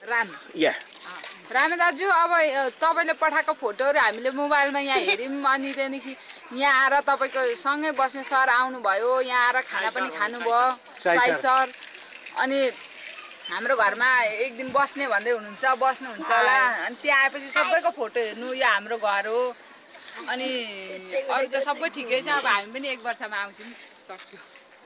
राम या रामे दाजु अब तपाईले पठाएको फोटोहरु हामीले मोबाइलमा यहाँ हेर्यौं अनि त्यहाँदेखि यहाँ आएर तपाईको सँगै बस्ने सर आउनुभयो यहाँ आएर खाना पनि खानुभयो साई सर अनि हाम्रो घरमा एक दिन बस्ने भन्दै हुनुहुन्छ बस्नुहुन्छ होला अनि त्यहाँ आएपछि सबैको फोटो हेर्नु यो हाम्रो घर हो अनि अरु त सबै ठिकै छ अब हामी पनि एक वर्षमा आउँछौं सक्यो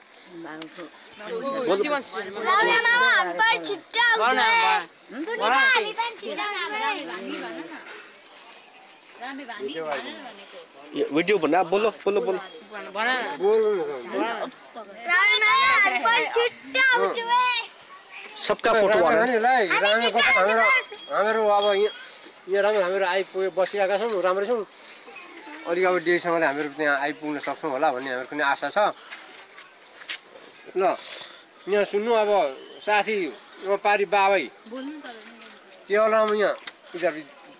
वीडियो बना बोलो बोलो बोलो सबका फोटो हाम्रो अब यहाँ राम्रो हाम्रो आइपुगे बसिरहेका छौँ राम्रो छौँ अलिक अब डेसम्मले हामीहरू त्यहाँ आइपुग्न सक्छौँ होला भन्ने हाम्रो कुनै आशा छ ल यहाँ सुन्नु अब साथी पारी बाबै केवल यहाँ किताब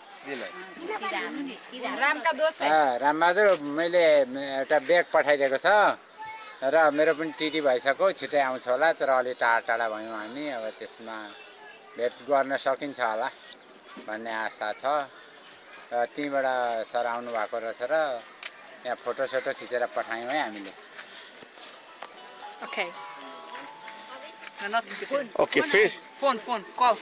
रामका दोस्त रामबहादुर मैले एउटा ब्याग पठाइदिएको छ र मेरो पनि टिटी भइसक्यो छिटै आउँछ होला तर अलि टाढा टाढा भयौँ हामी अब त्यसमा भेट गर्न सकिन्छ होला भन्ने आशा छ र त्यहीँबाट सर आउनु भएको रहेछ र यहाँ फोटो सोटो खिचेर पठायौँ है हामीले Okay. ओके फिर फोन कल